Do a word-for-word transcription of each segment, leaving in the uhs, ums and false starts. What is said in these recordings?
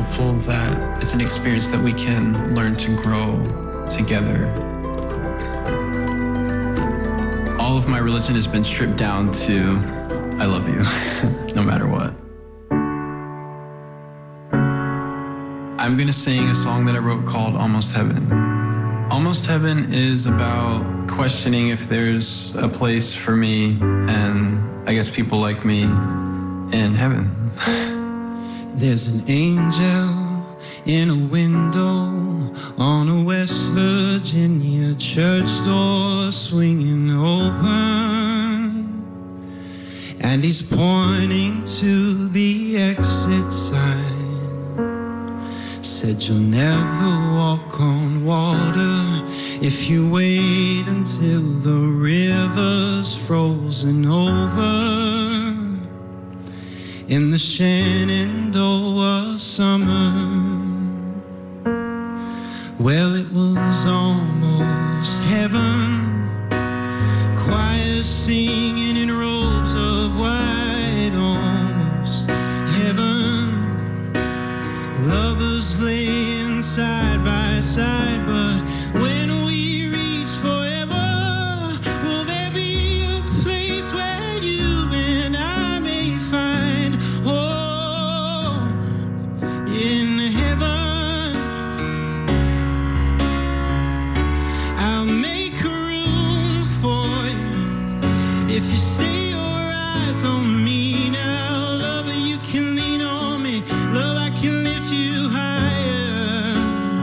helpful that it's an experience that we can learn to grow together. All of my religion has been stripped down to, I love you, no matter what. I'm gonna sing a song that I wrote called Almost Heaven. Almost Heaven is about questioning if there's a place for me and I guess people like me in heaven. There's an angel in a window on a West Virginia church door swinging open, and he's pointing to the exit sign. Said you'll never walk on water if you wait until the river's frozen over. In the Shenandoah summer, well, it was almost heaven. Choir singing in robes of white, almost heaven. Lovers laying side by side, but when we reach forever, will there be a place where you and I may find home in heaven? I'll make room for you if you say your eyes on me now. Lover, you can lean on me. Love, I can lift you higher.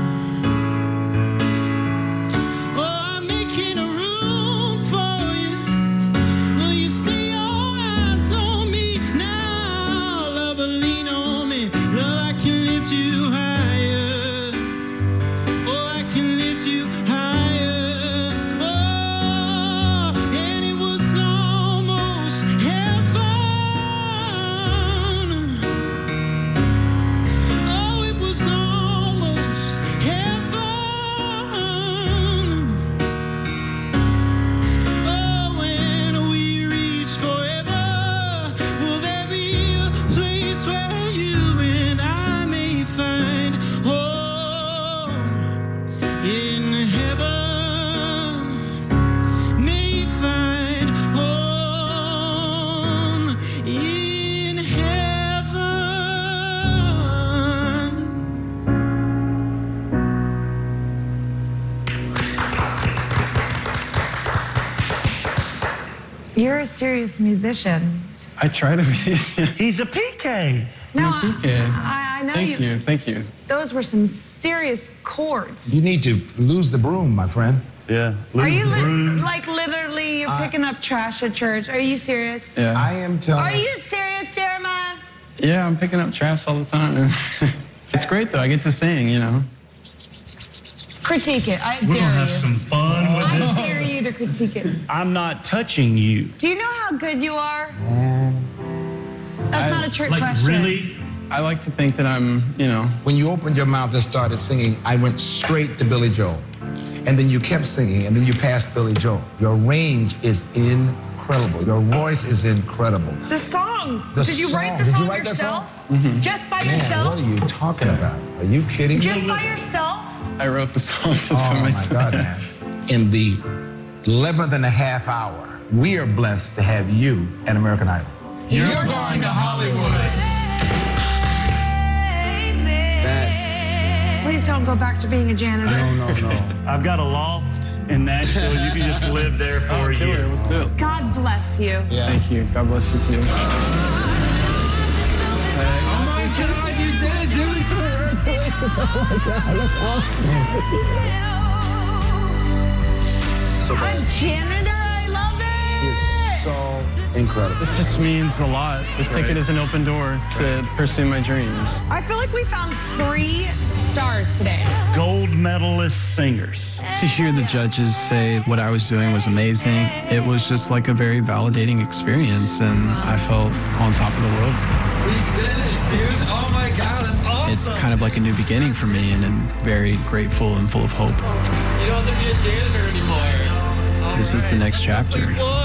Oh, I'm making a room for you. Will you stay your eyes on me now? Lover, lean on me. Love, I can lift you higher. Oh, I can lift you higher. Oh, and it was almost heaven. Oh, it was almost heaven. Oh, when we reach forever, will there be a place where you and I may find home in heaven? May find home in heaven. You're a serious musician. I try to be. He's a P K. No, P K. I, I know Thank you. you, thank you. Those were some serious chords. You need to lose the broom, my friend. Yeah. Are you Lose the li broom. like literally you're I- picking up trash at church? Are you serious? Yeah. I am telling Are you serious, Jeremiah? Yeah, I'm picking up trash all the time. It's great though, I get to sing, you know. Critique it. I We're dare gonna have you. some fun with I this. dare you to critique it. I'm not touching you. Do you know how good you are? Man, That's I- not a trick Like, question. really? I like to think that I'm, you know, when you opened your mouth and started singing, I went straight to Billy Joel. And then you kept singing, and then you passed Billy Joel. Your range is incredible. Your voice is incredible. The song. The Did you write the song. Did song you write that yourself? song? Mm-hmm. Just by Man, yourself? what are you talking about? Are you kidding me? Just by yourself? I wrote the song just Oh, by my myself. God, man. In the eleventh and a half hour, we are blessed to have you at American Idol. You're going to Hollywood. That, Please don't go back to being a janitor. no, no, no. I've got a loft in Nashville. You can just live there for Oh, a killer, year. let's do it. God bless you. Yeah. Thank you, God bless you too. Oh my God, you did it, do it. So A bad. janitor, I love it. It's so incredible. This just means a lot. This ticket is an open door to pursue my dreams. I feel like we found three stars today. Gold medalist singers. To hear the judges say what I was doing was amazing, it was just like a very validating experience, and I felt on top of the world. We did it, dude. Oh my God, that's awesome. It's kind of like a new beginning for me, and I'm very grateful and full of hope. You don't have to be a janitor anymore. All This is the right. next chapter. Whoa.